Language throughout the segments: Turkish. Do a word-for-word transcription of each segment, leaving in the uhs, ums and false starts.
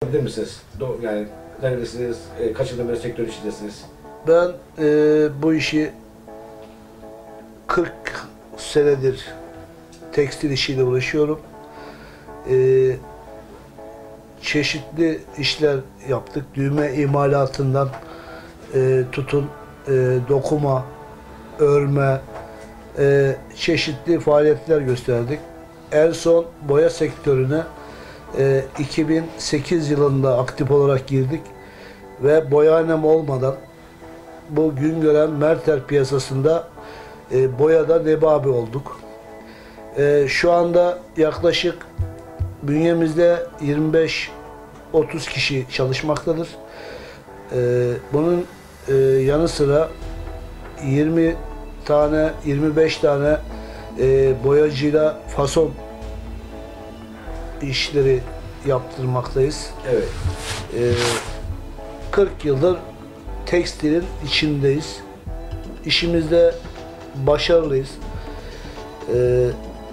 Bilir misiniz? Do yani neredesiniz? E, kaç yıldır böyle sektör içindesiniz? Ben e, bu işi kırk senedir tekstil işiyle uğraşıyorum. E, çeşitli işler yaptık. Düğme imalatından e, tutun, e, dokuma, örme, e, çeşitli faaliyetler gösterdik. En son boya sektörüne e, iki bin sekiz yılında aktif olarak girdik ve boyahanem olmadan bu Güngören Merter piyasasında e, boyada nebabi olduk. E, şu anda yaklaşık bünyemizde yirmi beş otuz kişi çalışmaktadır. E, bunun e, yanı sıra yirmi tane, yirmi beş tane e, boyacıyla fason işleri yaptırmaktayız. Evet. E, kırk yıldır tekstilin içindeyiz. İşimizde başarılıyız. E,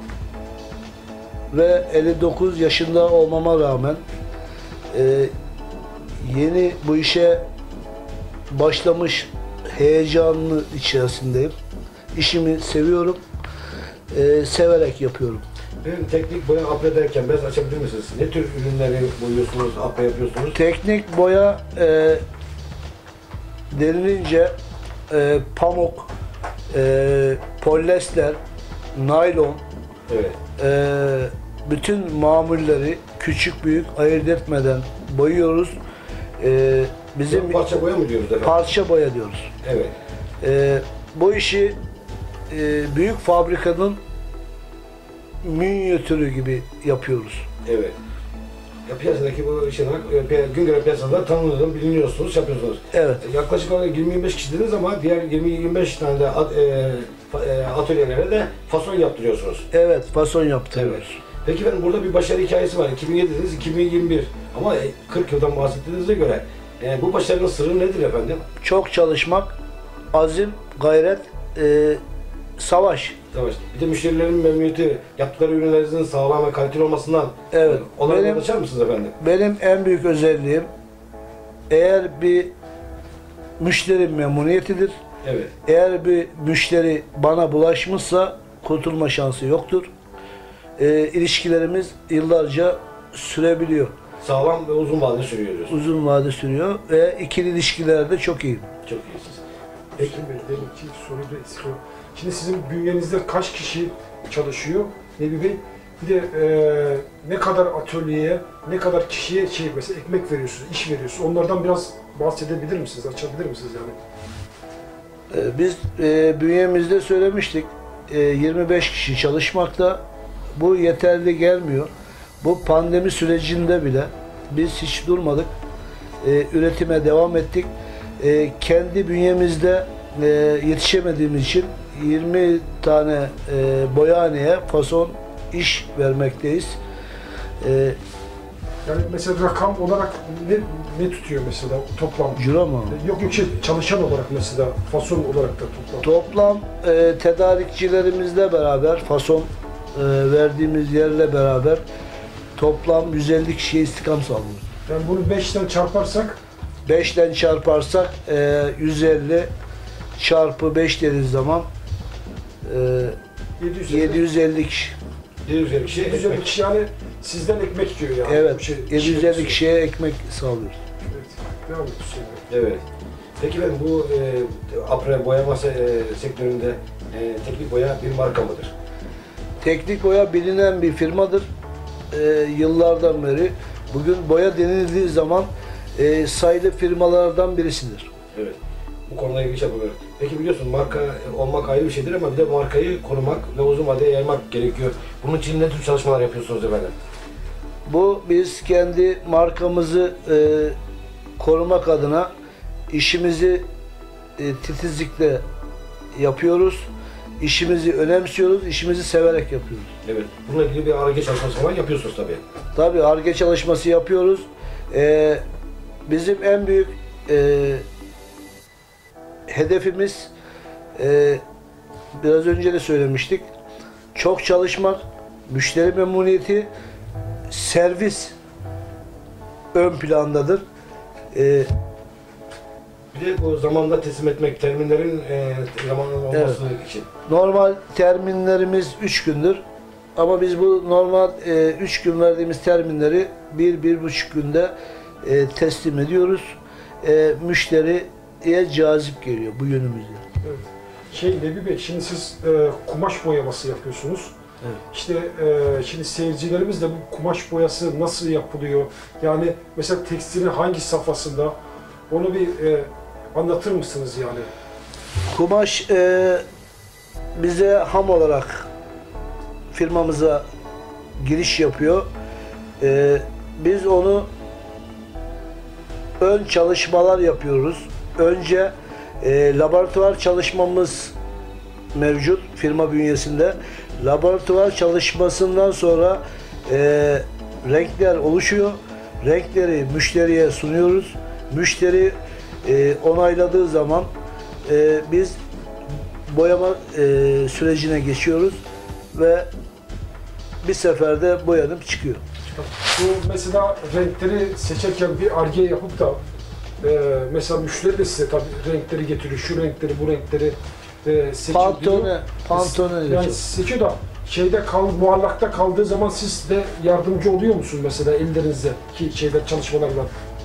ve elli dokuz yaşında olmama rağmen e, yeni bu işe başlamış heyecanlı içerisindeyim. İşimi seviyorum. E, severek yapıyorum. Benim teknik boya apre derken biraz açabilir misiniz? Ne tür ürünleri boyuyorsunuz, apre yapıyorsunuz? Teknik boya e, denilince e, pamuk, e, polyester, naylon, Evet. e, bütün mamulleri küçük büyük ayırt etmeden boyuyoruz. E, bizim Parça boya mı diyoruz efendim? parça boya diyoruz. Evet. E, bu işi e, büyük fabrikanın minyatürü gibi yapıyoruz. Evet. Ya piyasadaki bu işin Güngören piyasasında tanınırım, biliniyorsunuz, yapıyorsunuz. Evet. Yaklaşık olarak yirmi yirmi beş kişi dediniz ama diğer yirmi yirmi beş tane de at, e, e, atölyelere de fason yaptırıyorsunuz. Evet, fason yaptırıyoruz. Evet. Peki efendim burada bir başarı hikayesi var. iki bin yedi dediniz, iki bin yirmi bir ama kırk yıldan bahsettiğinize göre e, bu başarının sırrı nedir efendim? Çok çalışmak, azim, gayret, e, savaş. Savaş. Bir de müşterilerin memnuniyeti, yaptıkları ürünlerinizin sağlam ve kaliteli olmasından Evet. onları Benim- açar mısınız efendim? Benim en büyük özelliğim, eğer bir müşteri memnuniyetidir. Evet. Eğer bir müşteri bana bulaşmışsa kurtulma şansı yoktur. E, ilişkilerimiz yıllarca sürebiliyor. Sağlam ve uzun vadeli sürüyor diyorsunuz. Uzun vade sürüyor ve ikili ilişkilerde çok iyi. Çok iyisiniz. Peki Bey, benim iki soruyu da istiyorum. Şimdi sizin bünyenizde kaç kişi çalışıyor Nebi Bey? Bir de e, ne kadar atölyeye, ne kadar kişiye şey mesela ekmek veriyorsunuz, iş veriyorsunuz? Onlardan biraz bahsedebilir misiniz, açabilir misiniz yani? E, biz e, bünyemizde söylemiştik, e, yirmi beş kişi çalışmakta. Bu yeterli gelmiyor. Bu pandemi sürecinde bile biz hiç durmadık. E, üretime devam ettik. E, kendi bünyemizde e, yetişemediğimiz için yirmi tane e, boyahaneye fason iş vermekteyiz. E, Yani mesela rakam olarak ne, ne tutuyor mesela toplam? Ciro mu? Yok yok şey, çalışan olarak mesela fason olarak da toplam. Toplam e, tedarikçilerimizle beraber, fason e, verdiğimiz yerle beraber toplam yüz elli kişiye istihdam sağlıyoruz. Yani bunu beşten çarparsak beşten çarparsak e, yüz elli çarpı beş dediğiniz zaman e, yedi yüz elli. yedi yüz elli kişi. yedi yüz elli kişi yedi yüz elli ekmek. kişi yani sizden ekmek yiyor yani. Bu Evet, şey- yedi yüz şey- elli kişiye ekmek sağlıyoruz. Evet, devam et Hüseyin Bey. Evet. Peki ben bu e, apre boyama se e, sektöründe e, teknik boya bir marka mıdır? Teknik boya bilinen bir firmadır. E, yıllardan beri. Bugün boya denildiği zaman e, sayılı firmalardan birisidir. Evet. Bu konuda ilgili yapıyorum. Peki biliyorsun marka olmak ayrı bir şeydir ama bir de markayı korumak ve uzun vadeye yaymak gerekiyor. Bunun için ne tür çalışmalar yapıyorsunuz efendim? Bu biz kendi markamızı e, korumak adına işimizi e, titizlikle yapıyoruz. İşimizi önemsiyoruz, işimizi severek yapıyoruz. Evet. Bununla ilgili bir Ar-Ge çalışması falan yapıyorsunuz tabii. Tabii Ar-Ge çalışması yapıyoruz. E, bizim en büyük e, hedefimiz, e, biraz önce de söylemiştik, çok çalışmak, müşteri memnuniyeti, servis. ön plandadır. E, Bir de bu zamanda teslim etmek, terminlerin e, zamanında olması için. Normal terminlerimiz üç gündür. Ama biz bu normal üç gün verdiğimiz terminleri bir bir buçuk günde e, teslim ediyoruz. E, müşteriye cazip geliyor bu yönümüzde. Evet. Şey Nebi Bey, şimdi siz e, kumaş boyaması yapıyorsunuz. Evet. İşte e, şimdi seyircilerimiz de bu kumaş boyası nasıl yapılıyor? Yani mesela tekstilin hangi safhasında? Onu bir e, anlatır mısınız yani? Kumaş e, bize ham olarak firmamıza giriş yapıyor. E, biz onu ön çalışmalar yapıyoruz. Önce e, laboratuvar çalışmamız mevcut firma bünyesinde. Laboratuvar çalışmasından sonra e, renkler oluşuyor. Renkleri müşteriye sunuyoruz. Müşteri e, onayladığı zaman e, biz boyama e, sürecine geçiyoruz ve bir seferde boyanıp çıkıyor. Bu mesela renkleri seçerken bir Ar-Ge yapıp da e, mesela müşteri de size tabii renkleri getiriyor, şu renkleri, bu renkleri e, seçiyor Pantone, diyor. Pantone Yani diyor. seçiyor da şeyde kal, muallakta kaldığı zaman siz de yardımcı oluyor musunuz mesela ellerinizde ki şeyler çalışmalarla?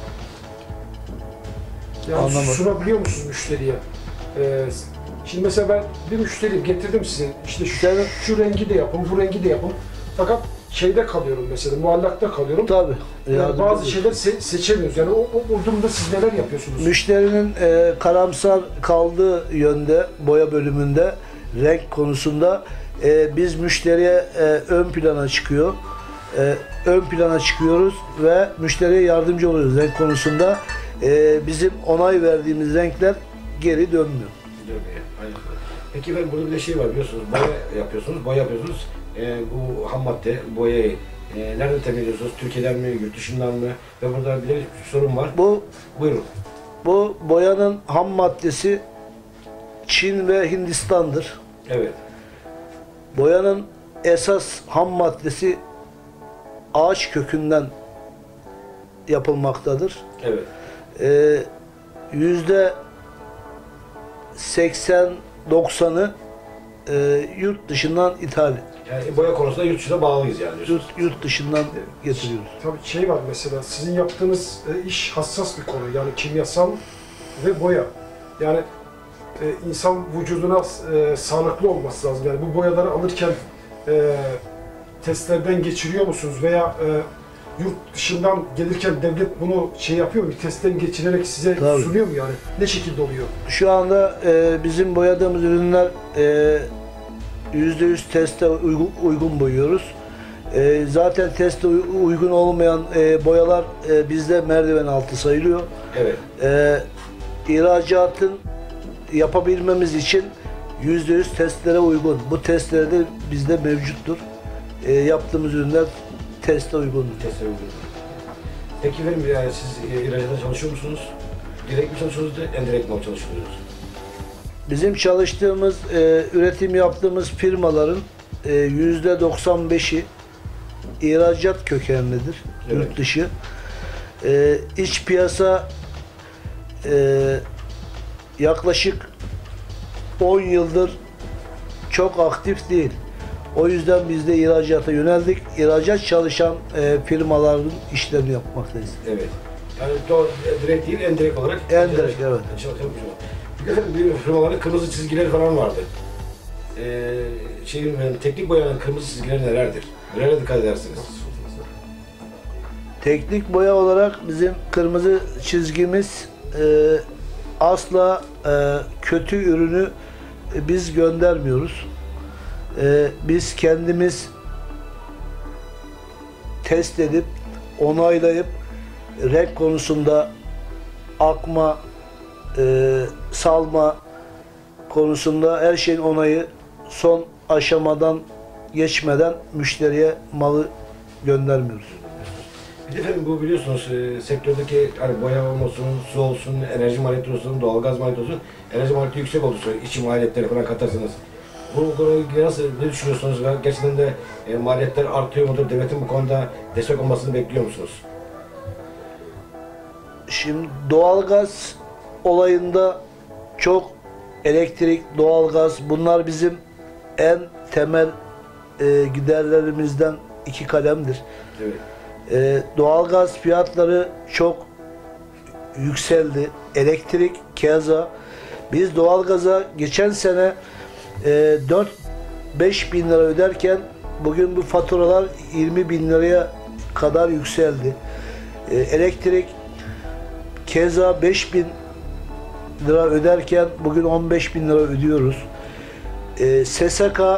Yani Anlamadım. sunabiliyor musunuz müşteriye? E, şimdi mesela ben bir müşteriyim, getirdim size işte şu, Sen- şu rengi de yapın, bu rengi de yapın. Fakat şeyde kalıyorum mesela, muallakta kalıyorum. Tabii. Yani yardımcı bazı oluyor. şeyler se- seçemiyoruz. Yani o, o, o durumda siz neler yapıyorsunuz? Müşterinin e, karamsar kaldığı yönde, boya bölümünde, renk konusunda e, biz müşteriye e, ön plana çıkıyor. E, ön plana çıkıyoruz ve müşteriye yardımcı oluyoruz renk konusunda. E, bizim onay verdiğimiz renkler geri dönmüyor. Dönmeye, aynen. Peki ben burada bir de şey var biliyorsunuz, boya yapıyorsunuz, boya yapıyorsunuz. E, bu ham madde, boyayı e, nereden temin ediyorsunuz? Türkiye'den mi, yurt dışından mı? Ve burada bir de bir sorun var. Bu Buyurun. bu boyanın ham maddesi Çin ve Hindistan'dır. Evet. Boyanın esas ham maddesi ağaç kökünden yapılmaktadır. Evet. Ee, yüzde seksen doksanı e, yurt dışından ithal, Yani boya konusunda yurt dışına bağlıyız yani diyorsunuz. yurt, yurt dışından getiriyoruz. Tabii şey var mesela, sizin yaptığınız e, iş hassas bir konu. Yani kimyasal ve boya. Yani e, insan vücuduna e, sağlıklı olması lazım. Yani bu boyaları alırken e, testlerden geçiriyor musunuz? Veya e, yurt dışından gelirken devlet bunu şey yapıyor mu? Bir testten geçirerek size Tabii. sunuyor mu yani? Ne şekilde oluyor? Şu anda e, bizim boyadığımız ürünler e, yüzde yüz teste uygun, uygun boyuyoruz. E, zaten teste uy- uygun olmayan e, boyalar e, bizde merdiven altı sayılıyor. Evet. E, ihracatın yapabilmemiz için yüzde yüz testlere uygun. Bu testler de bizde mevcuttur. E, yaptığımız ürünler teste uygundur. Testler uygun. Peki benim yani siz e, ihracata çalışıyor musunuz? Direkt mi çalışıyorsunuz, endirekt mi çalışıyorsunuz? Bizim çalıştığımız, e, üretim yaptığımız firmaların e, yüzde doksan beşi ihracat kökenlidir, Evet. yurt dışı. E, iç piyasa e, yaklaşık on yıldır çok aktif değil. O yüzden biz de ihracata yöneldik. İhracat çalışan e, firmaların işlerini yapmaktayız. Evet. Yani doğru, direkt değil, endirekt olarak. Endirekt, evet. Çalışıyormuş. Bir de bir firmaların kırmızı çizgileri falan vardı. Ee, şeyin, yani teknik boyanın kırmızı çizgileri nelerdir? Nelere dikkat edersiniz? Teknik boya olarak bizim kırmızı çizgimiz e, asla e, kötü ürünü e, biz göndermiyoruz. E, biz kendimiz test edip onaylayıp renk konusunda akma, e, salma konusunda her şeyin onayı son aşamadan geçmeden müşteriye malı göndermiyoruz. Bir de efendim bu biliyorsunuz e, sektördeki hani boya olsun, su olsun, enerji maliyeti olsun, doğalgaz maliyeti olsun, enerji maliyeti yüksek olduğu için içi maliyetleri falan katarsanız. Bu konuyu nasıl, ne düşünüyorsunuz ve gerçekten de e, maliyetler artıyor mudur? Devletin bu konuda destek olmasını bekliyor musunuz? Şimdi doğalgaz olayında çok elektrik, doğalgaz bunlar bizim en temel e, giderlerimizden iki kalemdir. Evet. E, doğalgaz fiyatları çok yükseldi. Elektrik keza. Biz doğalgaza geçen sene e, dört beş bin lira öderken bugün bu faturalar yirmi bin liraya kadar yükseldi. E, elektrik keza beş bin lira öderken bugün on beş bin lira ödüyoruz. E, S S K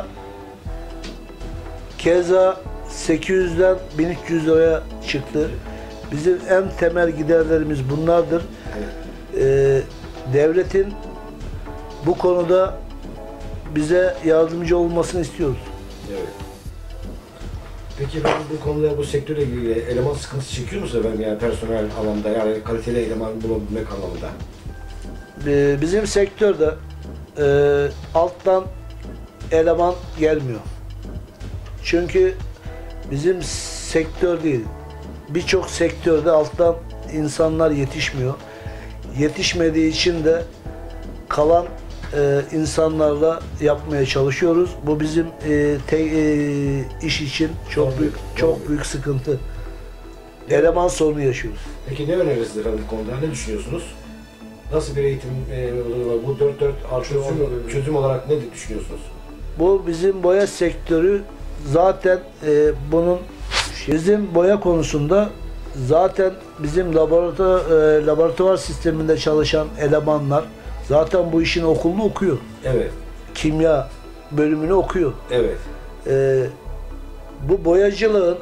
keza sekiz yüzden bin üç yüz liraya çıktı. Bizim en temel giderlerimiz bunlardır. E, devletin bu konuda bize yardımcı olmasını istiyoruz. Evet. Peki ben bu konuda, bu sektörle ilgili eleman sıkıntısı çekiyor musunuz efendim? Yani personel anlamda, yani kaliteli eleman bulabilmek anlamında. Ee, Bizim sektörde e, alttan eleman gelmiyor. Çünkü bizim sektör değil, birçok sektörde alttan insanlar yetişmiyor. Yetişmediği için de kalan e, insanlarla yapmaya çalışıyoruz. Bu bizim e, te, e, iş için çok büyük çok büyük sıkıntı. Eleman sorunu yaşıyoruz. Peki ne önerirsiniz efendim bu konuda? Ne düşünüyorsunuz? Nasıl bir eğitim e, bu dört dört artı Çözüm çözüm, olarak. çözüm olarak ne düşünüyorsunuz? Bu bizim boya sektörü zaten e, bunun bizim boya konusunda zaten bizim laboratuvar e, laboratuvar sisteminde çalışan elemanlar zaten bu işin okulunu okuyor. Evet. Kimya bölümünü okuyor. Evet. E, bu boyacılığın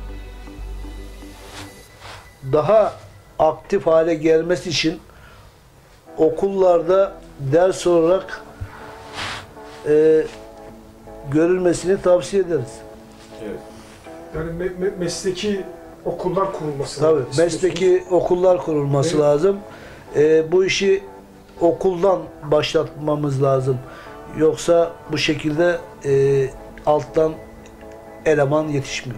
daha aktif hale gelmesi için okullarda ders olarak e, görülmesini tavsiye ederiz. Evet. Yani me me mesleki okullar kurulması. Tabii lazım. mesleki okullar kurulması Evet. lazım. E, bu işi okuldan başlatmamız lazım. Yoksa bu şekilde e, alttan eleman yetişmiyor.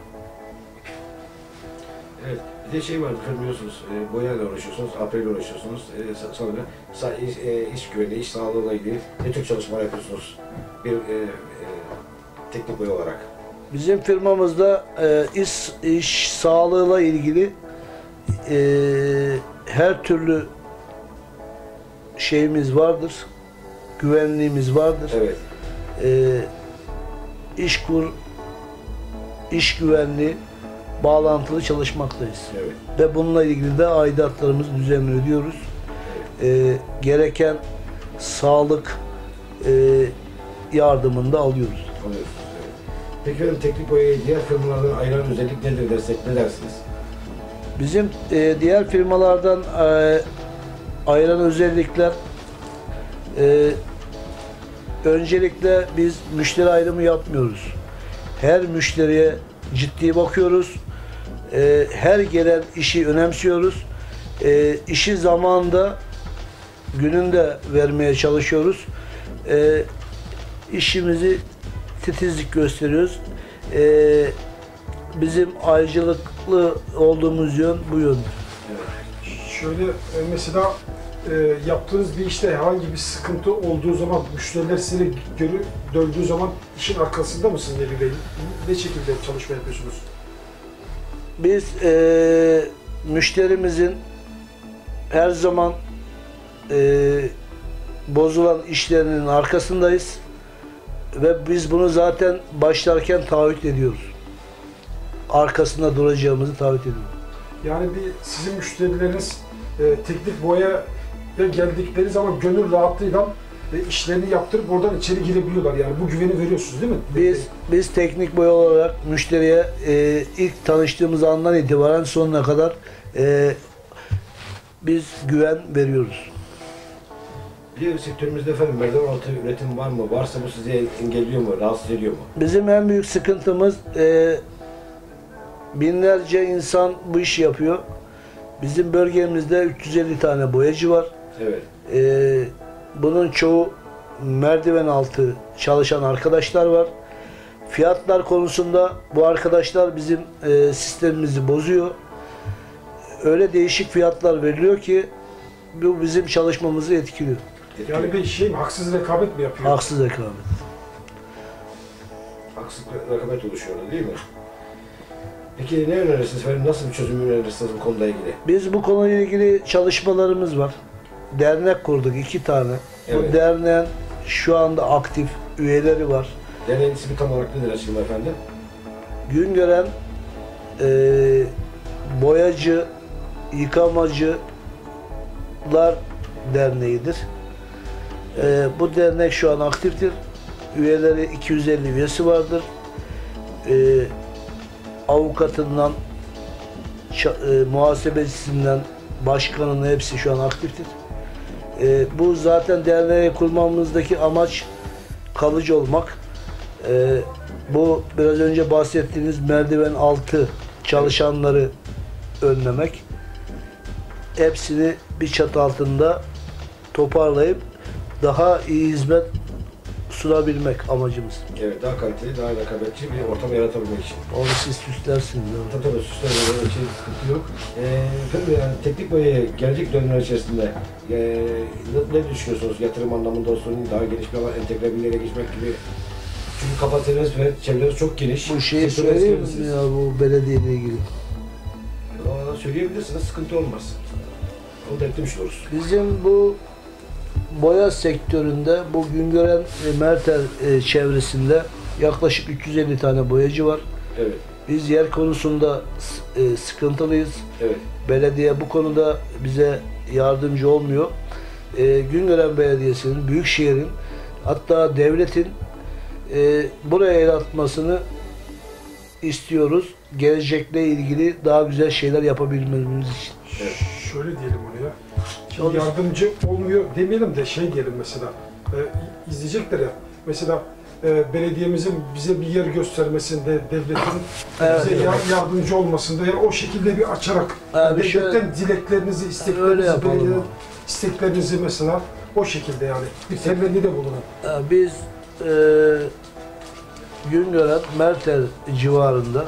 Evet. Bir de şey var, biliyorsunuz, e, boyayla uğraşıyorsunuz, apreyle uğraşıyorsunuz. E, sonra sa iş, e, iş güvenliği, iş sağlığıyla ilgili ne tür çalışmalar yapıyorsunuz? Bir e, e, teknik boya olarak. Bizim firmamızda e, iş, iş sağlığıyla ilgili e, her türlü şeyimiz vardır. Güvenliğimiz vardır. Evet. E, iş kur, iş güvenliği bağlantılı çalışmaktayız. Evet. Ve bununla ilgili de aidatlarımızı düzenli ödüyoruz. E, gereken sağlık e, yardımını da alıyoruz. Anlıyorsunuz. Evet. Peki efendim, teknik boyayı diğer firmalardan ayıran özellik nedir dersek ne dersiniz? Bizim e, diğer firmalardan e, ayıran özellikler e, öncelikle biz müşteri ayrımı yapmıyoruz. Her müşteriye ciddi bakıyoruz. E, her gelen işi önemsiyoruz. E, işi zamanında gününde vermeye çalışıyoruz. E, işimizi titizlik gösteriyoruz. E, bizim ayrıcalıklı olduğumuz yön bu yöndür. Evet. Şöyle e, mesela e, yaptığınız bir işte herhangi bir sıkıntı olduğu zaman, müşteriler sizi görü döndüğü zaman işin arkasında mısınız Nebi Bey? Ne şekilde çalışma yapıyorsunuz? Biz e, müşterimizin her zaman e, bozulan işlerinin arkasındayız ve biz bunu zaten başlarken taahhüt ediyoruz. Arkasında duracağımızı taahhüt ediyoruz. Yani bir sizin müşterileriniz e, teknik boyaya geldikleri zaman gönül rahatlığıyla ve işlerini yaptırıp oradan içeri girebiliyorlar. Yani bu güveni veriyorsunuz değil mi? Biz biz teknik boya olarak müşteriye e, ilk tanıştığımız andan itibaren sonuna kadar e, biz güven veriyoruz. Bir de sektörümüzde efendim merdiven altı üretim var mı? Varsa bu sizi engelliyor mu? Rahatsız ediyor mu? Bizim en büyük sıkıntımız e, binlerce insan bu işi yapıyor. Bizim bölgemizde üç yüz elli tane boyacı var. Evet. E, bunun çoğu merdiven altı çalışan arkadaşlar var. Fiyatlar konusunda bu arkadaşlar bizim e, sistemimizi bozuyor. öyle değişik fiyatlar veriliyor ki bu bizim çalışmamızı etkiliyor. Yani bir şey mi, haksız rekabet mi yapıyor? Haksız rekabet. Haksız rekabet oluşuyor değil mi? Peki ne önerirsiniz efendim? Nasıl bir çözüm önerirsiniz bu konuyla ilgili? Biz bu konuyla ilgili çalışmalarımız var. Dernek kurduk iki tane. Evet. Bu derneğin şu anda aktif üyeleri var. Derneğin ismi tam olarak nedir açıklayın efendim? Güngören e, Boyacı Yıkamacılar Derneği'dir. E, bu dernek şu an aktiftir. Üyeleri iki yüz elli üyesi vardır. E, avukatından, ça- e, muhasebecisinden, başkanının hepsi şu an aktiftir. E, bu zaten derneği kurmamızdaki amaç kalıcı olmak. E, bu biraz önce bahsettiğiniz merdiven altı çalışanları önlemek. Hepsini bir çatı altında toparlayıp daha iyi hizmet sunabilmek amacımız. Evet, daha kaliteli, daha rekabetçi bir ortam yaratabilmek için. Onu siz süslersiniz. değil mi? Tabii tabii süsler böyle şey sıkıntı yok. Ee, efendim yani teknik boyaya gelecek dönemler içerisinde e, ne, ne düşünüyorsunuz? Yatırım anlamında olsun, daha geniş bir alan, entegre bir yere geçmek gibi. Çünkü kapasiteniz ve çevreniz çok geniş. Bu şeyi Sektörde söyleyeyim mi etkilirsiniz. ya bu belediyeyle ilgili? Aa, söyleyebilirsiniz, sıkıntı olmaz. Onu da eklemiş oluruz. Bizim bu boya sektöründe bu Güngören e, Mertel e, çevresinde yaklaşık üç yüz elli tane boyacı var. Evet, Biz yer konusunda s- e, sıkıntılıyız. evet. Belediye bu konuda bize yardımcı olmuyor. E, Güngören Belediyesi'nin, Büyükşehir'in hatta devletin e, buraya el atmasını istiyoruz. Gelecekle ilgili daha güzel şeyler yapabilmemiz için. Evet. Şöyle diyelim oraya. Şimdi Olur. yardımcı olmuyor demeyelim de şey diyelim mesela. E, izleyecekler ya. Mesela e, belediyemizin bize bir yer göstermesinde, devletin Evet, bize evet. ya- yardımcı olmasında yani o şekilde bir açarak Abi devletten şöyle- dileklerinizi, Öyle isteklerinizi, yapalım. belediyeden isteklerinizi mesela o şekilde yani bir temenni de bulunun. Ya Biz e, Güngören Mertel civarında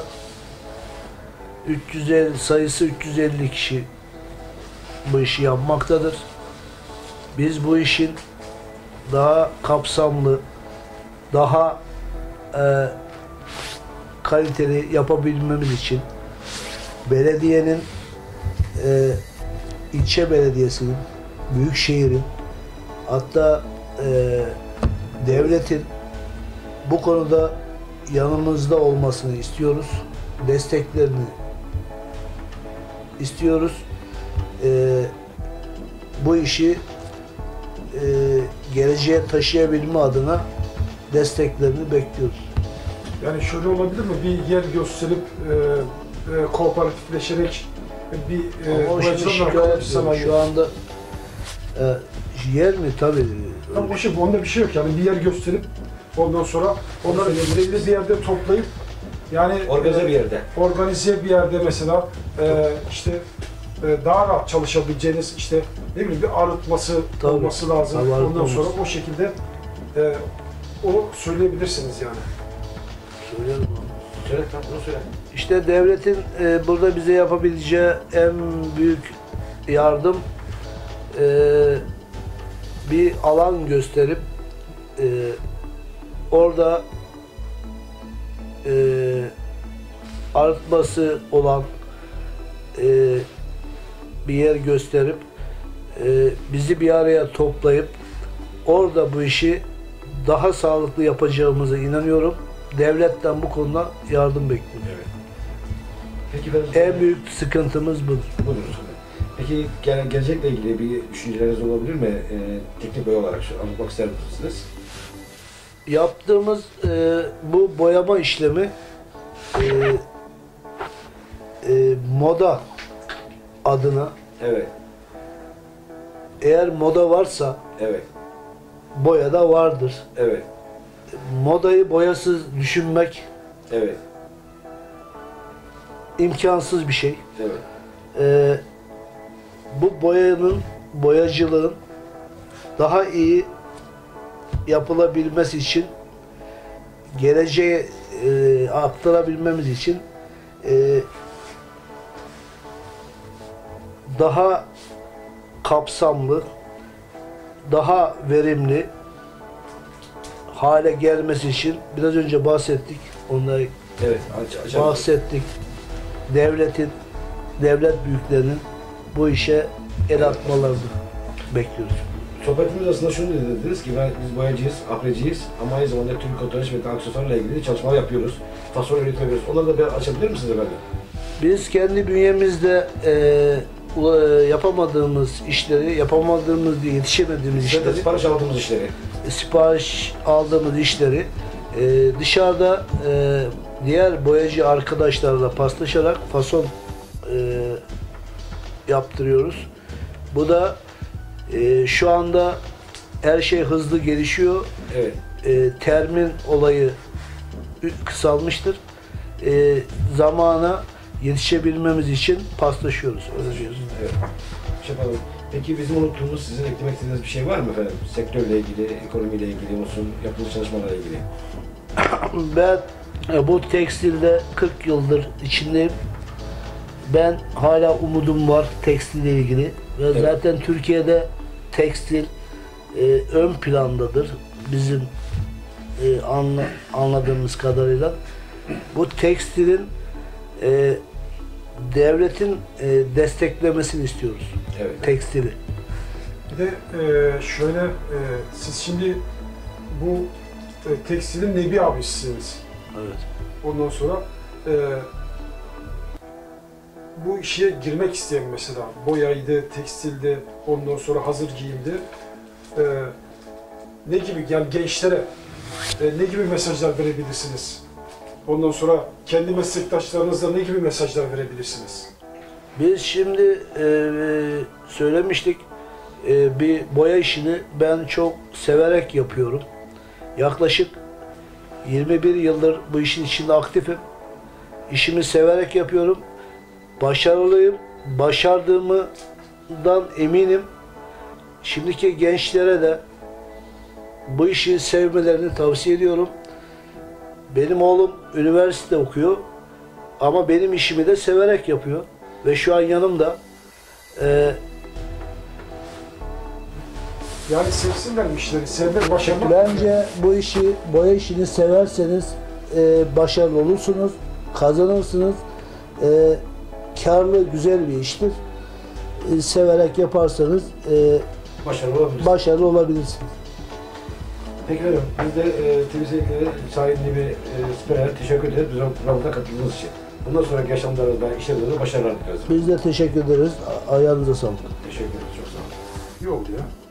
üç yüz elli sayısı üç yüz elli kişi bu işi yapmaktadır. Biz bu işin daha kapsamlı, daha e, kaliteli yapabilmemiz için belediyenin, e, ilçe belediyesinin, büyükşehirin, hatta e, devletin bu konuda yanımızda olmasını istiyoruz. Desteklerini istiyoruz. E, bu işi e, geleceğe taşıyabilme adına desteklerini bekliyoruz. Yani şöyle olabilir mi? Bir yer gösterip e, e, kooperatifleşerek bir e, Ama o şimdi boyacılarla şikayet arkadaş ediyor. sanayi. Şu anda e, yer mi? Tabii. Ama o şey, onda bir şey yok yani bir yer gösterip ondan sonra onları belirli bir yerde toplayıp yani Organize e, bir yerde. organize bir yerde mesela e, işte e, daha rahat çalışabileceğiniz işte ne bileyim bir arıtması Tabii. olması lazım. Tabii, Ondan arıtmamız. sonra o şekilde e, o söyleyebilirsiniz yani. Söyleyelim abi. Söyle, tamam, bunu söyle. İşte devletin e, burada bize yapabileceği en büyük yardım e, bir alan gösterip e, orada e, artması olan e, bir yer gösterip e, bizi bir araya toplayıp orada bu işi daha sağlıklı yapacağımıza inanıyorum. Devletten bu konuda yardım bekliyorum. Evet. Peki ben... En büyük sıkıntımız budur. Budur. Peki gele- gelecekle ilgili bir düşünceleriniz olabilir mi? Ee, teknik boya olarak şu anlatmak ister misiniz? Yaptığımız e, bu boyama işlemi e, e, moda adına, Evet, eğer moda varsa evet, boya da vardır. evet, Modayı boyasız düşünmek evet, imkansız bir şey. evet. E, bu boyanın, boyacılığın daha iyi yapılabilmesi için, geleceğe e, aktarabilmemiz için e, daha kapsamlı, daha verimli hale gelmesi için biraz önce bahsettik. Onları Evet, aç, açalım. bahsettik. Devletin, devlet büyüklerinin bu işe el atmalarını bekliyoruz. Sohbetimiz aslında şunu dediniz ki ben, biz boyacıyız, akreciyiz ama aynı zamanda Türk otomotiv ve aksesuarlarla ilgili çalışmalar yapıyoruz. Fason üretim yapıyoruz. Onları da bir açabilir misiniz efendim? Biz kendi bünyemizde e, ula- yapamadığımız işleri, yapamadığımız diye yetişemediğimiz Size de işleri, sipariş aldığımız işleri. sipariş aldığımız işleri e, dışarıda e, diğer boyacı arkadaşlarla paslaşarak fason e, yaptırıyoruz. Bu da e, şu anda her şey hızlı gelişiyor. Evet. E, termin olayı kısalmıştır. E, zamana yetişebilmemiz için paslaşıyoruz. Öyle diyoruz. Evet. Şey yapalım. Peki bizim unuttuğumuz, sizin eklemek istediğiniz bir şey var mı efendim? Sektörle ilgili, ekonomiyle ilgili olsun, yapılmış çalışmalarla ilgili. Ben e, bu tekstilde kırk yıldır içindeyim. Ben hala umudum var tekstille ilgili. Ve Evet. zaten Türkiye'de tekstil e, ön plandadır. Bizim e, anla, anladığımız kadarıyla. Bu tekstilin e, devletin e, desteklemesini istiyoruz. Evet. Tekstili. Bir de e, şöyle, e, siz şimdi bu e, tekstilin nebi abisisiniz. Evet. Ondan sonra e, bu işe girmek isteyen mesela boyaydı, tekstilde, ondan sonra hazır giyimde e, ne gibi yani gençlere e, ne gibi mesajlar verebilirsiniz? Ondan sonra kendi meslektaşlarınızla ne gibi mesajlar verebilirsiniz? Biz şimdi e, söylemiştik e, bir boya işini ben çok severek yapıyorum. Yaklaşık yirmi bir yıldır bu işin içinde aktifim. İşimi severek yapıyorum. Başarılıyım. Başardığımdan eminim. Şimdiki gençlere de bu işi sevmelerini tavsiye ediyorum. Benim oğlum üniversite okuyor ama benim işimi de severek yapıyor ve şu an yanımda. Ee, Yani sevsinler mi işleri, sevmek, başarmak. bence bu işi, boya işini severseniz e, başarılı olursunuz, kazanırsınız. E, karlı, güzel bir iştir. E, severek yaparsanız e, Başarılı olabiliriz. başarılı olabilirsiniz. Peki efendim, biz de e, T V seyircileri sahibi bir e, spirale teşekkür ederiz. Bizim programda katıldığınız için. Bundan sonraki yaşamlarınızda, işlerinizde başarılar diliyoruz. Biz de teşekkür ederiz. Ayağınıza sağlık. Teşekkür ederiz. Çok sağ olun. İyi oldu ya.